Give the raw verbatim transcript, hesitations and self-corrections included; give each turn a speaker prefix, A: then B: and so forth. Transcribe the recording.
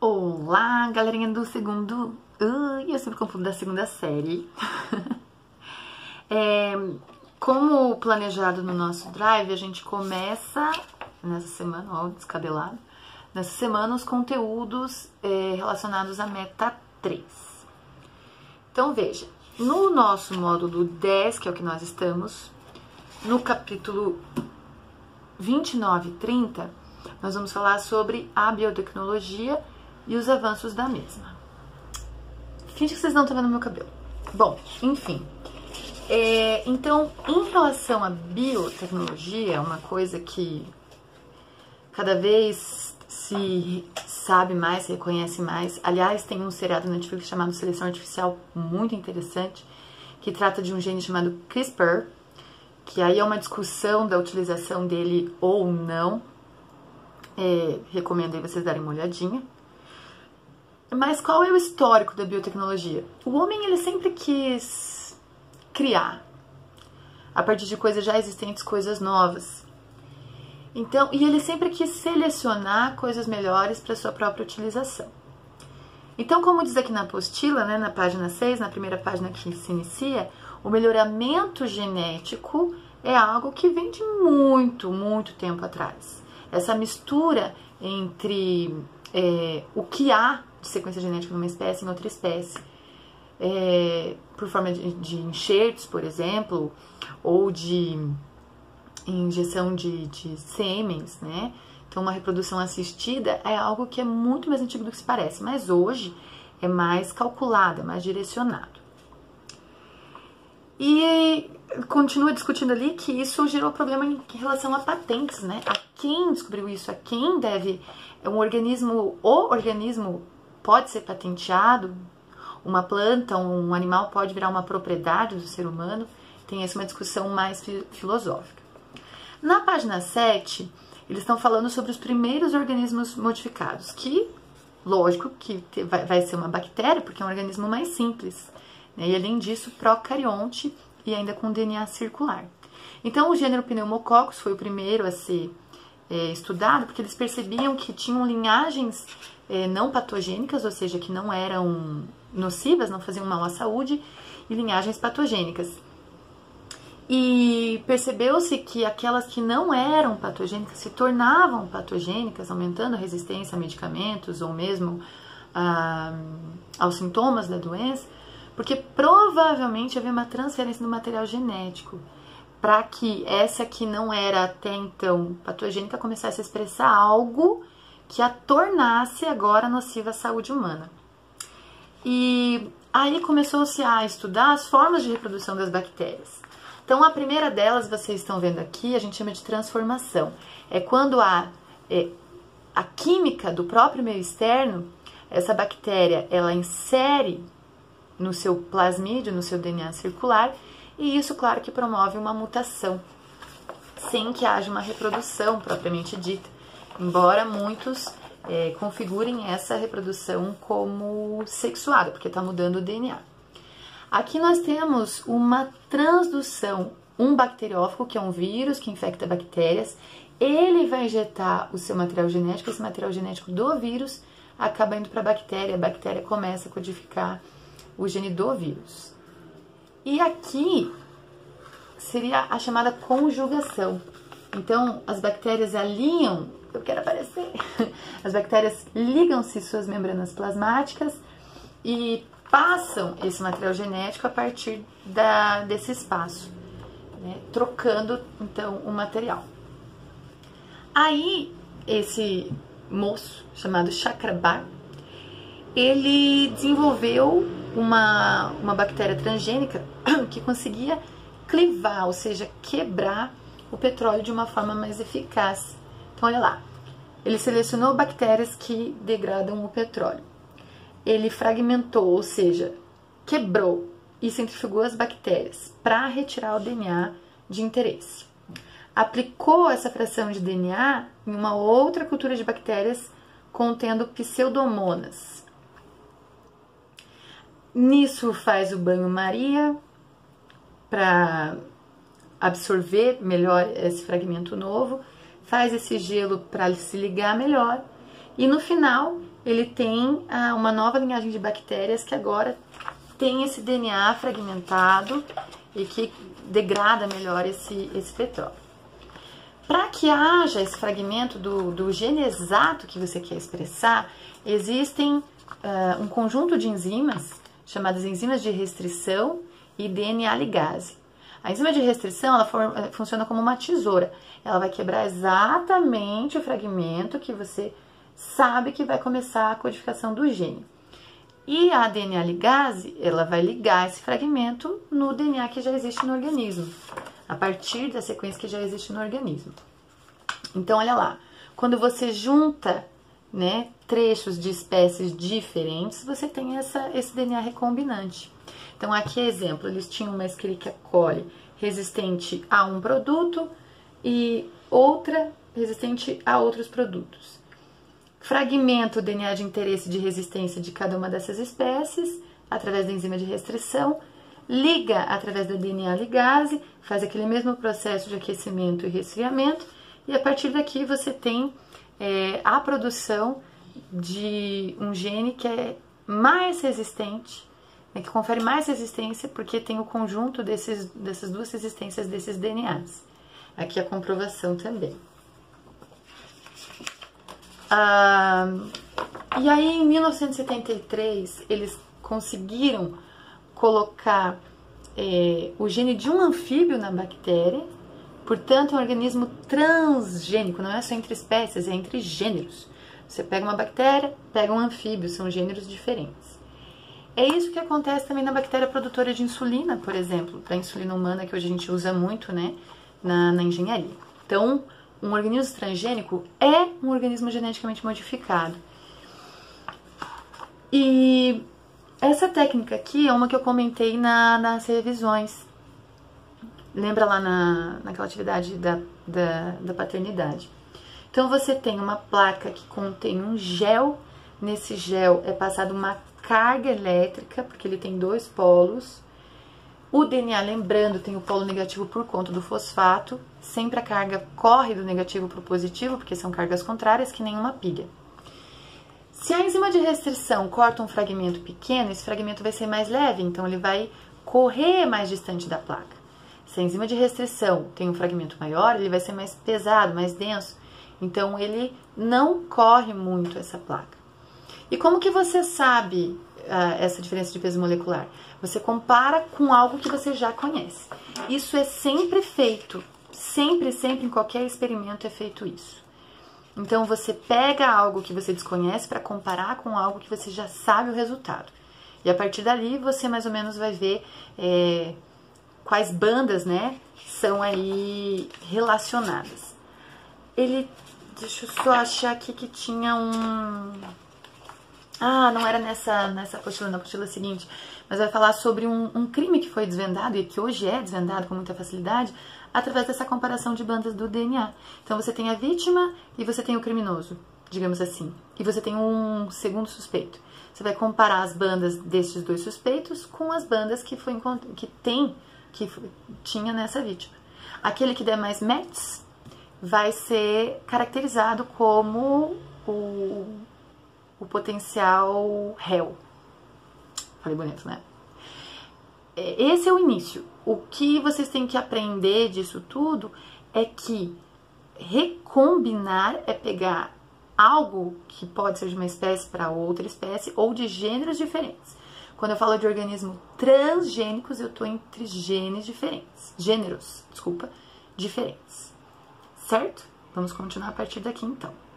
A: Olá, galerinha do segundo... Ui, eu sempre confundo da segunda série. é, como planejado no nosso drive, a gente começa nessa semana, ó, descabelado, nessa semana os conteúdos é, relacionados à meta três. Então veja, no nosso módulo dez, que é o que nós estamos, no capítulo vinte e nove e trinta, nós vamos falar sobre a biotecnologia e os avanços da mesma. Finge que vocês não estão vendo meu cabelo. Bom, enfim. É, então, em relação à biotecnologia, uma coisa que cada vez se sabe mais, se reconhece mais. Aliás, tem um seriado na Netflix chamado Seleção Artificial, muito interessante, que trata de um gene chamado CRISPR, que aí é uma discussão da utilização dele ou não. É, recomendo aí vocês darem uma olhadinha. Mas qual é o histórico da biotecnologia? O homem, ele sempre quis criar, a partir de coisas já existentes, coisas novas. Então, e ele sempre quis selecionar coisas melhores para sua própria utilização. Então, como diz aqui na apostila, né, na página seis, na primeira página que se inicia, o melhoramento genético é algo que vem de muito, muito tempo atrás. Essa mistura entre é, o que há de sequência genética numa espécie em outra espécie, é, por forma de, de enxertos, por exemplo, ou de injeção de, de sêmens, né? Então, uma reprodução assistida é algo que é muito mais antigo do que se parece, mas hoje é mais calculado, é mais direcionado. E continua discutindo ali que isso gerou problema em relação a patentes, né? A quem descobriu isso, a quem deve... Um organismo, o organismo pode ser patenteado, uma planta, um animal pode virar uma propriedade do ser humano, tem essa uma discussão mais filosófica. Na página sete, eles estão falando sobre os primeiros organismos modificados, que, lógico, que vai ser uma bactéria, porque é um organismo mais simples, né? E além disso, procarionte e ainda com D N A circular. Então, o gênero Pneumococcus foi o primeiro a ser é, estudado, porque eles percebiam que tinham linhagens é, não patogênicas, ou seja, que não eram nocivas, não faziam mal à saúde, e linhagens patogênicas. E percebeu-se que aquelas que não eram patogênicas se tornavam patogênicas, aumentando a resistência a medicamentos ou mesmo ah, aos sintomas da doença, porque provavelmente havia uma transferência do material genético para que essa que não era até então patogênica começasse a expressar algo que a tornasse agora nociva à saúde humana. E aí começou-se a estudar as formas de reprodução das bactérias. Então, a primeira delas, vocês estão vendo aqui, a gente chama de transformação. É quando a, é, a química do próprio meio externo, essa bactéria, ela insere no seu plasmídio, no seu D N A circular, e isso, claro, que promove uma mutação, sem que haja uma reprodução propriamente dita, embora muitos é, configurem essa reprodução como sexuada, porque está mudando o D N A. Aqui nós temos uma transdução, um bacteriófago, que é um vírus que infecta bactérias, ele vai injetar o seu material genético, esse material genético do vírus acaba indo para a bactéria, a bactéria começa a codificar o gene do vírus. E aqui seria a chamada conjugação. Então, as bactérias alinham, eu quero aparecer, as bactérias ligam-se suas membranas plasmáticas e passam esse material genético a partir da, desse espaço, né, trocando, então, o material. Aí, esse moço, chamado Chakrabarty, ele desenvolveu uma, uma bactéria transgênica que conseguia clivar, ou seja, quebrar o petróleo de uma forma mais eficaz. Então, olha lá, ele selecionou bactérias que degradam o petróleo. Ele fragmentou, ou seja, quebrou e centrifugou as bactérias para retirar o D N A de interesse. Aplicou essa fração de D N A em uma outra cultura de bactérias contendo pseudomonas. Nisso faz o banho-maria para absorver melhor esse fragmento novo, faz esse gelo para se ligar melhor E no final, ele tem ah, uma nova linhagem de bactérias que agora tem esse D N A fragmentado e que degrada melhor esse, esse petróleo. Para que haja esse fragmento do, do gene exato que você quer expressar, existem uh, um conjunto de enzimas, chamadas enzimas de restrição e D N A ligase. A enzima de restrição, ela for, funciona como uma tesoura. Ela vai quebrar exatamente o fragmento que você sabe que vai começar a codificação do gene. E a D N A ligase, ela vai ligar esse fragmento no D N A que já existe no organismo, a partir da sequência que já existe no organismo. Então, olha lá, quando você junta, né, trechos de espécies diferentes, você tem essa, esse D N A recombinante. Então, aqui, exemplo, eles tinham uma Escherichia coli resistente a um produto e outra resistente a outros produtos. Fragmenta o D N A de interesse de resistência de cada uma dessas espécies, através da enzima de restrição, liga através da D N A ligase, faz aquele mesmo processo de aquecimento e resfriamento, e a partir daqui você tem é, a produção de um gene que é mais resistente, né, que confere mais resistência, porque tem o conjunto desses, dessas duas resistências desses D N As. Aqui a comprovação também. Ah, e aí, em mil novecentos e setenta e três, eles conseguiram colocar é, o gene de um anfíbio na bactéria. Portanto, é um organismo transgênico, não é só entre espécies, é entre gêneros. Você pega uma bactéria, pega um anfíbio, são gêneros diferentes. É isso que acontece também na bactéria produtora de insulina, por exemplo, da insulina humana, que hoje a gente usa muito, né, na, na engenharia. Então, um organismo transgênico é um organismo geneticamente modificado. E essa técnica aqui é uma que eu comentei na, nas revisões. Lembra lá na, naquela atividade da, da, da paternidade. Então, você tem uma placa que contém um gel. Nesse gel é passada uma carga elétrica, porque ele tem dois polos. O D N A, lembrando, tem o polo negativo por conta do fosfato. Sempre a carga corre do negativo para o positivo, porque são cargas contrárias, que nem uma pilha. Se a enzima de restrição corta um fragmento pequeno, esse fragmento vai ser mais leve, então ele vai correr mais distante da placa. Se a enzima de restrição tem um fragmento maior, ele vai ser mais pesado, mais denso, então ele não corre muito essa placa. E como que você sabe uh, essa diferença de peso molecular? Você compara com algo que você já conhece. Isso é sempre feito, sempre, sempre, em qualquer experimento é feito isso. Então, você pega algo que você desconhece para comparar com algo que você já sabe o resultado. E a partir dali, você mais ou menos vai ver é, quais bandas, né, são aí relacionadas. Ele, deixa eu só achar aqui que tinha um... Ah, não era nessa, nessa apostila, na apostila seguinte, mas vai falar sobre um, um crime que foi desvendado e que hoje é desvendado com muita facilidade através dessa comparação de bandas do D N A. Então, você tem a vítima e você tem o criminoso, digamos assim, e você tem um segundo suspeito. Você vai comparar as bandas desses dois suspeitos com as bandas que, foi, que tem, que tinha nessa vítima. Aquele que der mais matches vai ser caracterizado como o... o potencial réu. Falei bonito, né? Esse é o início. O que vocês têm que aprender disso tudo é que recombinar é pegar algo que pode ser de uma espécie para outra espécie ou de gêneros diferentes. Quando eu falo de organismos transgênicos, eu estou entre genes diferentes. Gêneros, desculpa, diferentes. Certo? Vamos continuar a partir daqui, então.